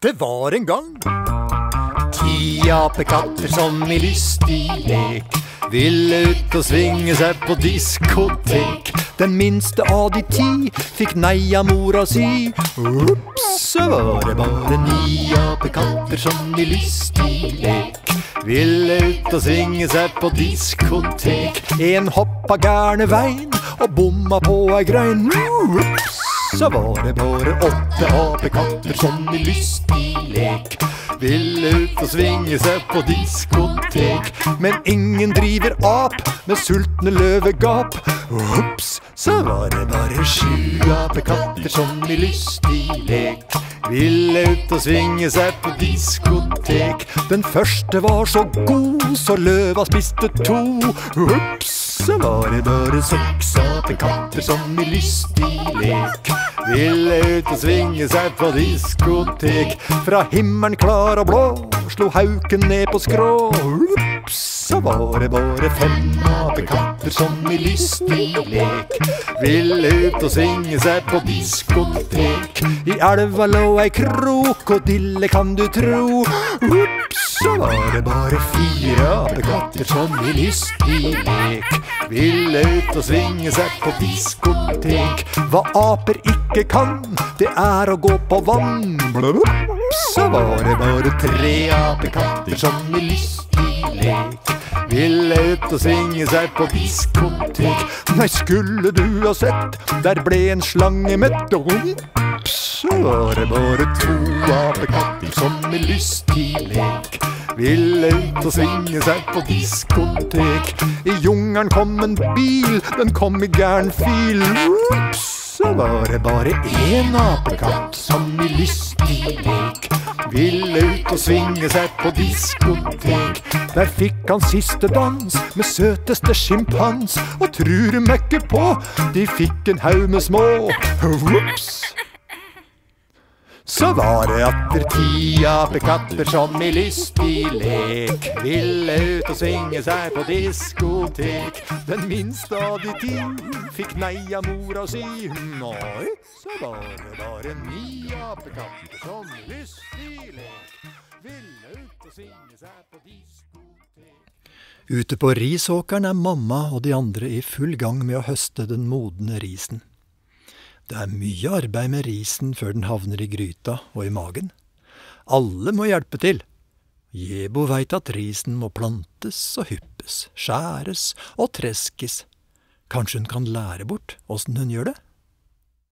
Det var en gang 10 apekatter som I lystig lek ville ut og svinge seg på diskotek. Den minste av de 10 fikk nei av mora si. Ups, så var det bare 9 apekatter som I lystig lek ville ut og svinge seg på diskotek. En hoppa gærne veien og bomma på ei grein. Ups, så var det bare 8 apekatter som I lystig lek ville ut og svinge seg på diskotek. Men ingen driver ap med sultne løvegap. Ups, så var det bare 7 apekatter som I lystig lek ville ut og svinge seg på diskotek. Den første var så god, så løva spiste 2. Ups, så var det bare 6 apekatter som I lystig lek ville ut og svinge seg på diskotek. Fra himmelen klar og blå slo hauken ned på skrå. Ups, så var det bare 5 apekatter som I lystig lek ville ut og svinge seg på diskotek. I elva lå ei krokodille, kan du tro. Ups, så var det bare 4 apekatter som I lystig lek ville ut og svinge seg på diskotek. Hva aper ikke kan, det å gå på vann. Ups, så var det bare 3 apekatter som I lystig lek ville ut og svinge seg på diskotek. Nei, skulle du ha sett, der ble en slange mett. Ups, så var det bare 2 apekatter som I lystig lek ville ut og svinge seg på diskotek. I jungelen kom en bil, den kom I gæren fil. Ups, så var det bare 1 apekatt som I lystig lek ville ut og svinge seg på diskotek. Der fikk han siste dans med søteste schimpans. Og tror du meg ikke på, de fikk en haug med små. Ups, så var det atter 10 apekatter som I lystig lek ville ut og svinge seg på diskotek. Den minste av de 10 fikk nei av mora si. Nei, så var det bare 9 apekatter som I lystig lek ville ut og svinge seg på diskotek. Ute på risåkeren mamma og de andre I full gang med å høste den modne risen. Det mye arbeid med risen før den havner I gryta og I magen. Alle må hjelpe til. Jebo vet at risen må plantes og hyppes, skjæres og treskes. Kanskje hun kan lære bort hvordan hun gjør det?